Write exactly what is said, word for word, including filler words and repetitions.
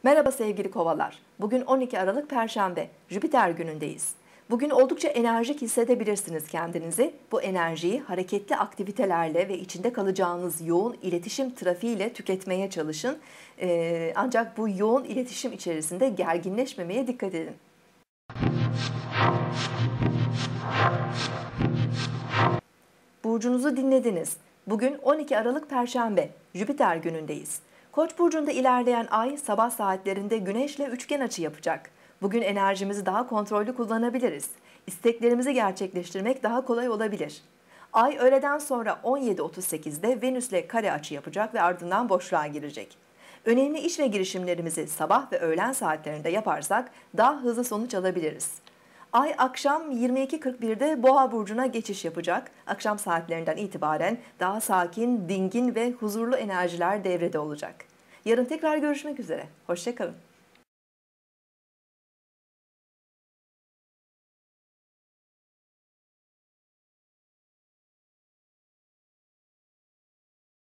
Merhaba sevgili kovalar. Bugün on iki Aralık Perşembe, Jüpiter günündeyiz. Bugün oldukça enerjik hissedebilirsiniz kendinizi. Bu enerjiyi hareketli aktivitelerle ve içinde kalacağınız yoğun iletişim trafiğiyle tüketmeye çalışın. Ee, ancak bu yoğun iletişim içerisinde gerginleşmemeye dikkat edin. Burcunuzu dinlediniz. Bugün on iki Aralık Perşembe, Jüpiter günündeyiz. Koç burcunda ilerleyen ay sabah saatlerinde Güneş'le üçgen açı yapacak. Bugün enerjimizi daha kontrollü kullanabiliriz. İsteklerimizi gerçekleştirmek daha kolay olabilir. Ay öğleden sonra on yedi otuz sekizde Venüs'le kare açı yapacak ve ardından boşluğa girecek. Önemli iş ve girişimlerimizi sabah ve öğlen saatlerinde yaparsak daha hızlı sonuç alabiliriz. Ay akşam yirmi iki kırk birde Boğa burcuna geçiş yapacak. Akşam saatlerinden itibaren daha sakin, dingin ve huzurlu enerjiler devrede olacak. Yarın tekrar görüşmek üzere. Hoşça kalın.